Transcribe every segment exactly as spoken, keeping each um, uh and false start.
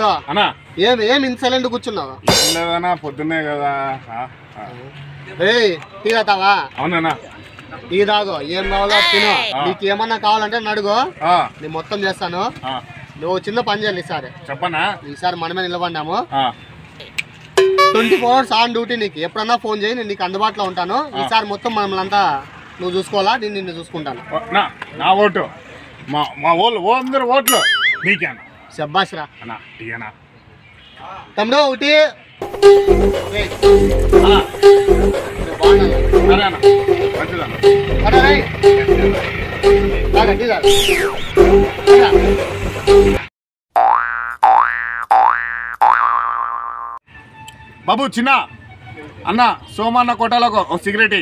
తమ్ముడు అన్నా ఏం ఏం ఇన్సైలెంట్ కూర్చున్నావు? లేదన్నా పొద్దున్నే కదా. ఏయ్ టీ తావా? అవునన్నా టీ తాగు, ఏం కావాలో తిను. నీకు ఏమన్నా కావాలంటే అడుగు, నేను మొత్తం చేస్తాను. నువ్వు చిన్న పని చేయాలి ఈసారి. చెప్పనా? ఈసారి మనమే నిలబడినాము. Twenty four hours on duty. నీకు ఎప్పుడన్నా ఫోన్ చేయి, నేను నీకు అందుబాటులో ఉంటాను. ఈసారి మొత్తం మనల్ని అంతా నువ్వు చూసుకోవాలా, నేను నిన్ను చూసుకుంటాను. నా ఓటు మా మా ఓళ్ళు ఓ అందరు ఓట్లు నీకేనా? శబ్బాష్ రా అన్నా టీనా తమ్ముడు ఒకటి. బాబు చిన్న అన్న సోమన్న కోటలో ఒక సిగరెట్.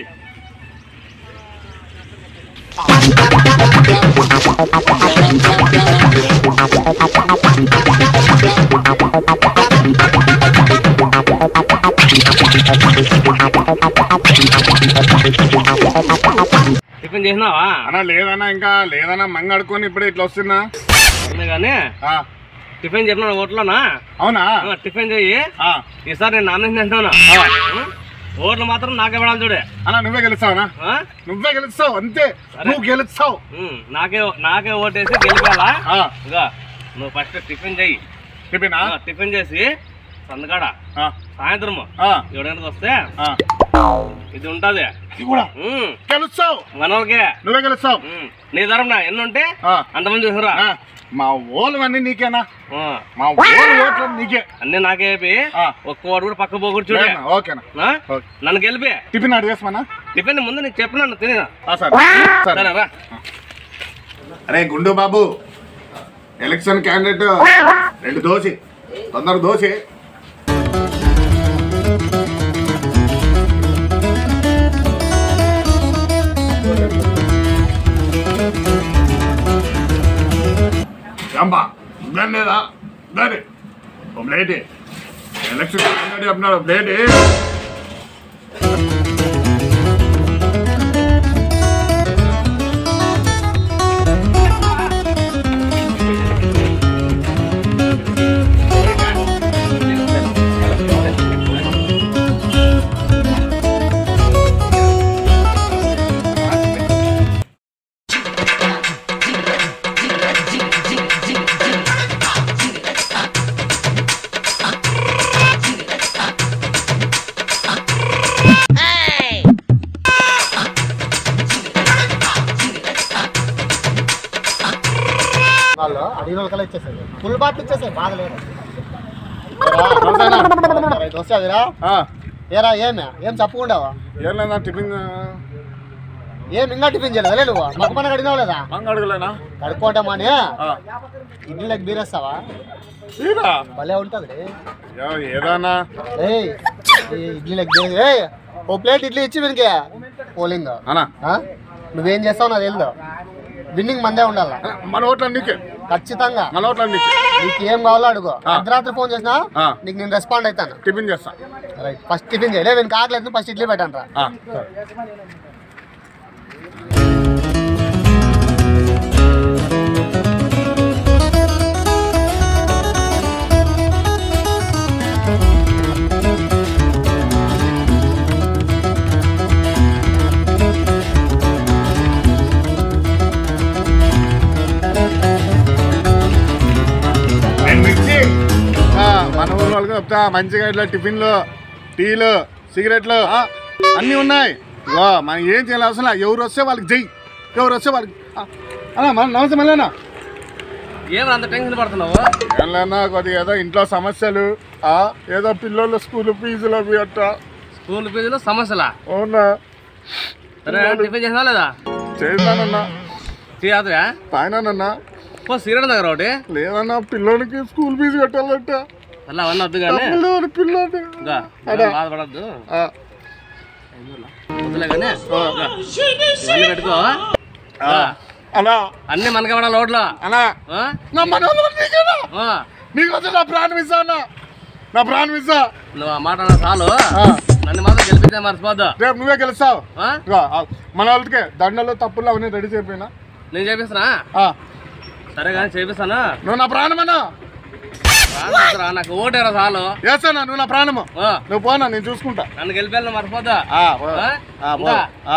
టిఫిన్ చేసినావా అన్నా? లేదన్నా ఇంకా లేదన్నా, మంగడుకొని ఇప్పుడు ఇట్లా వస్తున్నా కానీ. టిఫిన్ చెప్పిన ఓట్లోనా? అవునా? టిఫిన్ చెయ్యి. ఈసారి నేను నాన్న తింటున్నా. ఓట్లు మాత్రం నాకే పడాలి చూడే. అన్నా నువ్వే గెలుస్తావునా? నువ్వే గెలుస్తావు అంతే, నువ్వు గెలుస్తావు. నాకే నాకే ఓటేసి గెలిపాలా? నువ్వు ఫస్ట్ టిఫిన్ చెయ్యి. టిఫిన్ టిఫిన్ చేసి సందకాడ సాయంత్రం ఏడు గంటలకు వస్తే ఇది ఉంటది. గెలుస్తావు మనోళ్ళకే, నువ్వే గెలుస్తావు. నీ తరపున ఎన్ని ఉంటే అంతమంది చూసారా? మా ఓళ్ళు అన్ని నీకేనా? మా ఓళ్ళు ఓట్లు నీకే. అన్ని నాకే ఒక్క ఓటు కూడా పక్క పోకూడదు చూడే. ఓకేనా? నన్ను గెలిపి టిఫిన్ ఆర్డర్ చేస్తామన్నా? టిఫిన్ ముందు నీకు చెప్పినా తినేనా? సరేరా. అరే గుండు బాబు, ఎలక్షన్ క్యాండిడేట్ రెండు దోశ తొందర దోశ. లేదా దాని ప్లేట్ ఎలక్షన్ క్యాండిడేట్ అన్నారు ప్లేట్. అడిగిన వాళ్ళకల్లా ఇచ్చేసాయి, ఫుల్ బాటిల్ ఇచ్చేసాయి, బాధ లేదు. వస్తుందిరా ఏరా? ఏమే ఏం చెప్పకుండావా? ఏం లేదా టిఫిన్? ఏం ఇంకా టిఫిన్ చేయలేదా నువ్వు? మగ మన అడిగినావు లేదా? అడగలేనా? కడుక్కోవటమని ఇడ్లీకి బీరేస్తావా? భలే ఉంటుంది ఏదన్నా. ఏయ్ ఇడ్లీకి బీరే, ఓ ప్లేట్ ఇడ్లీ ఇచ్చి వీనికి పోలింగ్. నువ్వేం చేస్తావు నాకు తెలియదు, విన్నింగ్ మందే ఉండాలి. మన ఓట్ల నీకే ఖచ్చితంగా. మన ఓట్ల నీకే. నీకు ఏం కావాలో అడుగు, అర్ధరాత్రి ఫోన్ చేసినా నీకు నేను రెస్పాండ్ అవుతాను. టిఫిన్ చేస్తా. రైట్, ఫస్ట్ టిఫిన్ చేయలే, వీనికి ఆకలేదు, ఫస్ట్ ఇడ్లీ పెట్టాను రా. మన ఊరు వాళ్ళకి చెప్తా, మంచిగా ఇట్లా టిఫిన్లు టీలు సిగరెట్లు అన్నీ ఉన్నాయి. మనం ఏం చేయాలి అవసరం, ఎవరు వస్తే వాళ్ళకి జై, ఎవరు వస్తే వాళ్ళకి. అన్నా మన నమస్తే మళ్ళీనా. ఏమో అంత టెన్షన్ పడుతున్నావు? ఏం లేనా, కొద్దిగా ఏదో ఇంట్లో సమస్యలు, ఏదో పిల్లలు స్కూల్ ఫీజులు అవి అట్ట. స్కూల్ ఫీజులు సమస్యలా? అవునా? టిఫిన్ చేసినా లేదా? చేసినానన్నా. చేయదురా తాయినానన్నా. సీరియల్ దగ్గర ఒకటి లేదన్నా, పిల్లలకి స్కూల్ ఫీజు కట్టాలంట. అలా అవన్నీ వద్దు కానీ పిల్లలు బాధపడద్దు, వద్దులే కానీ ఇవన్నీ పెట్టుకో. అలా అన్ని మనకే పడాలి ఓట్లో. అలా నీకు వచ్చి నా ప్రాణం ఇస్తా అన్న, నా ప్రాణం ఇస్తా. నువ్వు ఆ మాట చాలు, నన్ను మాత్రం గెలిపితే మర్చిపోద్దు. రేపు నువ్వే గెలుస్తావు. మన వాళ్ళకి దండలు తప్పులు అవన్నీ రెడీ చేయపోయినా నేను చేపిస్తున్నా. సరే కానీ చేపిస్తాను. నువ్వు నా ప్రాణం అన్నా. రాదురా, నాకు ఓటేరా చాలు. వేస్తానా నువ్వు నా ప్రాణము. ఆ, నువ్వు పోనా నేను చూసుకుంటా. నన్ను గెలిపేళ్ళ మర్చిపోతా. ఆ, పో. ఆ? ఆ, పో. ఇంకా? ఆ.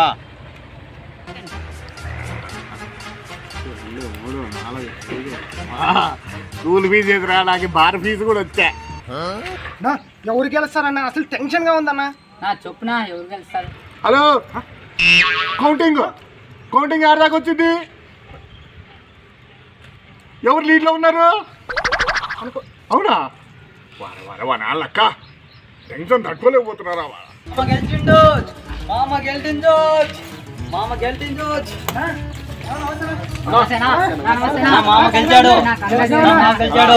ఆ, స్కూల్ ఫీజు ఎదురా నాకు బార్ ఫీజు కూడా వచ్చా. ఎవరికి వెళ్తారన్న అసలు టెన్షన్ గా ఉందన్న. నా చొప్పున ఎవరు గెలుస్తారు? హలో కౌంటింగ్ కౌంటింగ్ ఆరు దాకా వచ్చింది. ఎవరు లీడ్లో ఉన్నారు? అవునా? వర వర వర వాళ్ళక్క టెన్షన్ తట్టుకోలేకపోతున్నారా? మామ గెలిచిండు, మామ గెలిచిండు, మామ గెలిచిండు. నమస్తేనా? నమస్తేనా? మామ గెలిచాడు, మామ గెలిచాడు.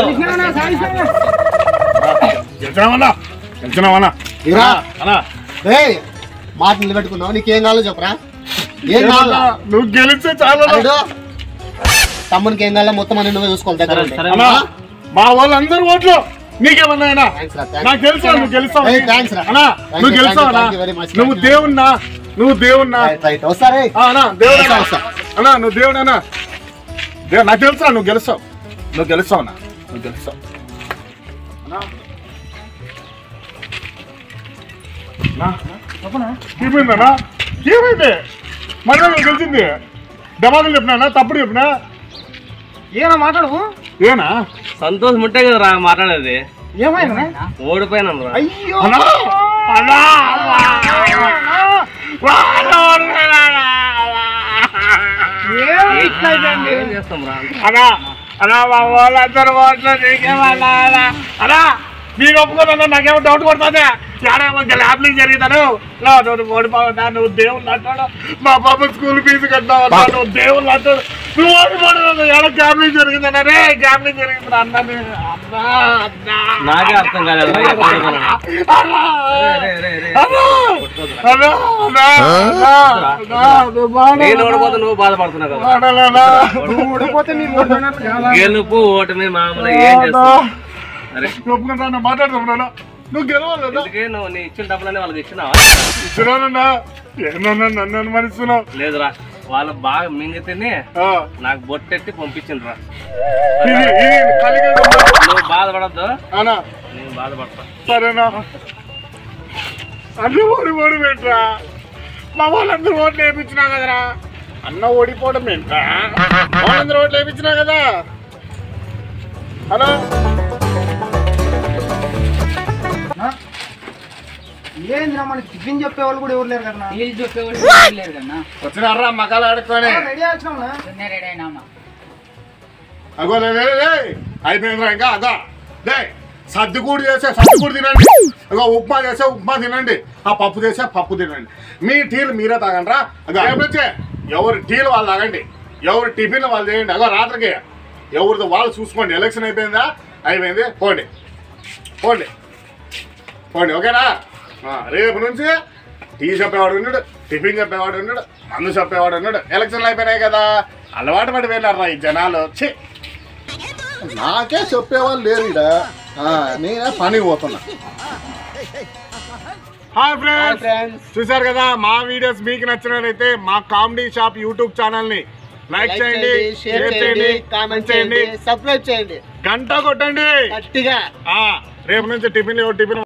గెలిచినావన్నా గెలిచినావన్నా ఇరా అన్నా ఏయ్ మాట నిలబెట్టుకున్నావు. నీకేం కావాలో చెప్పరా? ఏం కావాలా? నువ్వు గెలిస్తే చాలా అల్లుడు, తమ్మునికి ఏం కావాలో మొత్తం అన్ని నువ్వే చూసుకోవాలి దగ్గర ఉండి. సరే, అన్నా మా వాళ్ళందరూ ఓట్లు నీకేమన్నా అయినా Thanks రా, thanks. నాకు తెలుసా నువ్వు గెలుస్తావు. Hey, thanks రా. అన్నా Thank నువ్వు you, గెలుస్తావన్నా. thank you very much. నువ్వు Thank you. దేవున్నా నువ్వు దేవున్నా. Right, right. వస్తారే ఆ, అన్నా దేవుడన్నా వస్తా, అన్నా నువ్వు దేవుడన్నా. దేవు నాకు తెలుసా నువ్వు గెలుస్తావు. నువ్వు గెలుస్తావు అన్నా నువ్వు గెలుస్తావు. అన్నా ఏమైందన్నా? ఏమైంది? మరి నువ్వు గెలిచింది దమాకులు చెప్పినా తప్పుడు చెప్పినా ఏనా మాట్లాడు? ఏనా? సంతోషం ఉంటే కదా రా మాట్లాడేది. ఏమైనా? ఓడిపోయినా రా. అయ్యో అన్నా అన్నా ఏం చేస్తాం రా? అన్నా అన్నా మా వాళ్ళందరూ ఓట్లు నీకేమన్నా అన్నా నీకు ఒప్పుకోదన్నా నాకేమో డౌట్ కొడుతుంది. ఏడేమో ల్యాబ్లింగ్ జరిగితాను నువ్వు ఓడిపోవద్దా నువ్వు దేవుళ్ళు అంటాడు. మా పాప స్కూల్ ఫీజు కట్టావన్నా నువ్వు దేవుళ్ళు అంటాడు. నువ్వు ఓడిపోవద్దు ఏడో గ్యాబ్లింగ్ జరిగిందన్నా రే గ్యాబ్లింగ్ జరిగింది అన్నది అన్నా అన్నా నాకే అర్థం కాలేదు రా, ఎప్పుడు ఓడిపోయినా. అన్నా రే, రే, రే. అన్నా అన్నా అన్నా అన్నా నువ్వు బాగా నేను ఓడిపోతే నువ్వు బాధపడుతున్నావు కదా. మాట్లాడాలా? ఓడిపోతే నీ గెలుపు ఓటమి మామూలు ఏం చేస్తావు? అరే ఒప్పుకుంటా మాట్లాడుతున్నా నువ్వు గెలవాలి కదా. అందుకే నువ్వు నీ ఇచ్చిన డబ్బులన్నీ వాళ్ళకి ఇచ్చినావా? ఇస్తున్నానన్నా ఏమన్నా నన్ను అనుమానిస్తున్నావు. లేదురా, వాళ్ళు బాగా మింగితేనే ఆ, నాకు బొట్టెట్టి పంపించిండ్రా. ఇది ఇది ఖాళీగా ఉందా? నువ్వు బాధపడద్దు, అన్నా నేను బాధపడతా. సరేనా? అన్న ఓడి ఓడి పెట్టరా మా వాళ్ళందరూ ఓట్లు వేయించినా కదరా. అన్న ఓడిపోవడం ఏంట్రా? వాళ్ళందరూ ఓట్లు వేయించినా కదా. హలో ఏంద్రా మనకి టిఫిన్ చెప్పేవాళ్ళు కూడా ఎవరు లేరు కదా. వీళ్ళు చెప్పేవాళ్ళు ఎవరు లేరు కన్నా. వచ్చినారా మకాలు ఆడుకొని రెడీ వచ్చినా నేను రెడీ అయినా. అగో లే లే, లే. అయిపోయిందిరా ఇంకా అగో లే సర్దికూడు చేసే సర్దికూడు తినండి. అగో ఉప్మా చేసే ఉప్మా తినండి. ఆ పప్పు చేసే పప్పు తినండి. మీ టీలు మీరే తాగండి రా. అగో వచ్చే ఎవరు టీలు వాళ్ళు తాగండి, ఎవరు టిఫిన్ వాళ్ళు చేయండి. అగో రాత్రికి ఎవరితో వాళ్ళు చూసుకోండి. ఎలక్షన్ అయిపోయిందా? అయిపోయింది. పోండి పోండి పోండి ఓకేనా? ఆ, రేపు నుంచి టీ చెప్పేవాడు ఉన్నాడు, టిఫిన్ చెప్పేవాడు ఉన్నాడు, మందు చెప్పేవాడు ఉన్నాడు. ఎలక్షన్లు అయిపోయినాయి కదా, అలవాటు పడి వెళ్ళారా ఈ జనాలు. ఛీ నాకే చెప్పేవాళ్ళు లేరు ఇక్కడ. నేనే పనికి పోతున్నా. హాయ్ ఫ్రెండ్స్, ఫ్రెండ్స్ చూసారు కదా మా వీడియోస్ మీకు నచ్చినట్లయితే మా కామెడీ షాప్ యూట్యూబ్ ఛానల్ ని లైక్ చేయండి, షేర్ చేయండి, కామెంట్ చేయండి, సబ్స్క్రైబ్ చేయండి, గంట కొట్టండి. గట్టిగా. ఆ, రేపు నుంచి టిఫిన్ టిఫిన్